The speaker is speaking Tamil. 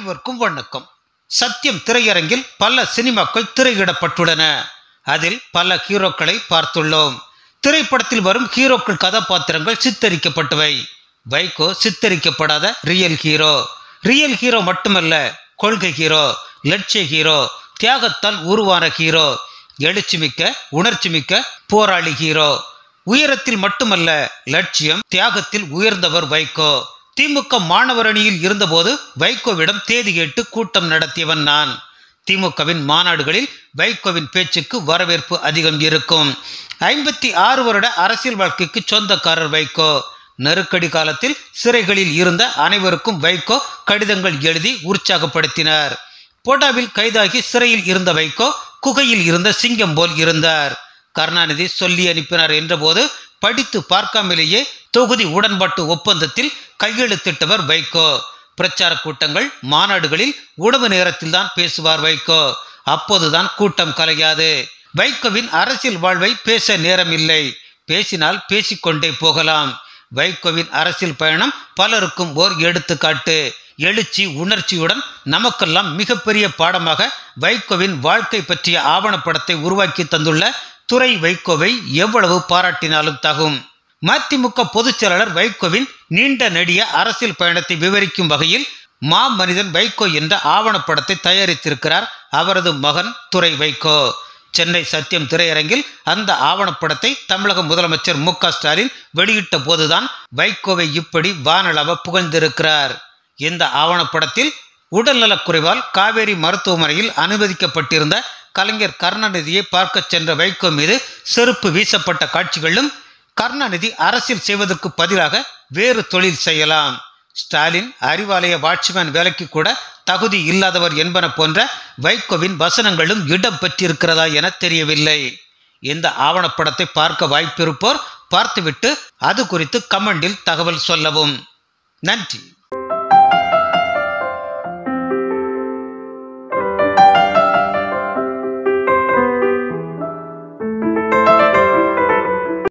அனைவருக்கும் வணக்கம். சத்தியம் திரையரங்கில் பல சினிமாக்கள் திரையிடப்பட்டுள்ளன. அதில் பல ஹீரோக்களை பார்த்துள்ளோம். திரைப்படத்தில் வரும் ஹீரோக்கள் கதாபாத்திரங்கள் சித்தரிக்கப்பட்டவை. வைகோ சித்தரிக்கப்படாத ரியல் ஹீரோ. ரியல் ஹீரோ மட்டுமல்ல, கொள்கை ஹீரோ, லட்சிய ஹீரோ, தியாகத்தால் உருவான ஹீரோ, எழுச்சிமிக்க உணர்ச்சிமிக்க போராளி ஹீரோ. உயரத்தில் மட்டுமல்ல, லட்சியம் தியாகத்தில் உயர்ந்தவர் வைகோ. திமுக மாணவர் அணியில் இருந்தபோது வைகோவிடம் தேதி கேட்டு கூட்டம் நடத்தியவன் நான். திமுகவின் மாநாடுகளில் வைகோவின் பேச்சுக்கு வரவேற்பு அதிகம் இருக்கும். 56 வருட அரசியல் வாழ்க்கைக்கு சொந்தக்காரர் வைகோ. நெருக்கடி காலத்தில் சிறைகளில் இருந்த அனைவருக்கும் வைகோ கடிதங்கள் எழுதி உற்சாகப்படுத்தினார். போடாவில் கைதாகி சிறையில் இருந்த வைகோ குகையில் இருந்த சிங்கம் போல் இருந்தார். கருணாநிதி சொல்லி அனுப்பினார் என்றபோது படித்து பார்க்காமலேயே தொகுதி உடன்பாட்டு ஒப்பந்தத்தில் கையெழுத்திட்டவர் வைகோ. பிரச்சார கூட்டங்கள் மாநாடுகளில் உணவு நேரத்தில் தான் பேசுவார் வைகோ. அப்போதுதான் கூட்டம் கலையாது. வைகோவின் அரசியல் வாழ்வை பேச நேரம் இல்லை. பேசினால் பேசிக்கொண்டே போகலாம். வைகோவின் அரசியல் பயணம் பலருக்கும் ஓர் எடுத்துக்காட்டு. எழுச்சி உணர்ச்சியுடன் நமக்கெல்லாம் மிகப்பெரிய பாடமாக வைகோவின் வாழ்க்கை பற்றிய ஆவணப்படத்தை உருவாக்கி தந்துள்ள துரை வைகோவை எவ்வளவு பாராட்டினாலும் தகும். மதிமுக பொதுச் செயலாளர் வைகோவின் நீண்ட நெடிய அரசியல் பயணத்தை விவரிக்கும் வகையில் மாமனிதன் வைகோ என்ற ஆவணப்படத்தை தயாரித்திருக்கிறார் அவரது மகன் துரை வைகோ. சென்னை சத்தியம் திரையரங்கில் அந்த ஆவணப்படத்தை தமிழக முதலமைச்சர் மு.க.ஸ்டாலின் வெளியிட்ட போதுதான் வைகோவை இப்படி வானளவ புகழ்ந்திருக்கிறார். இந்த ஆவணப்படத்தில் உடல்நலக்குறைவால் காவேரி மருத்துவமனையில் அனுமதிக்கப்பட்டிருந்த கலைஞர் கருணாநிதியை பார்க்க சென்ற வைகோ மீது செருப்பு வீசப்பட்ட காட்சிகளும், கருணாநிதி அரசியல் செய்வதற்கு பதிலாக வேறு தொழில் செய்யலாம், ஸ்டாலின் அறிவாலய வாட்ச்மேன் வேலைக்கு கூட தகுதி இல்லாதவர் என்பன போன்ற வைகோவின் வசனங்களும் இடம் பெற்றிருக்கிறதா என தெரியவில்லை. இந்த ஆவணப்படத்தை பார்க்க வாய்ப்பிருப்போர் பார்த்துவிட்டு அது குறித்து கமெண்டில் தகவல் சொல்லவும். நன்றி.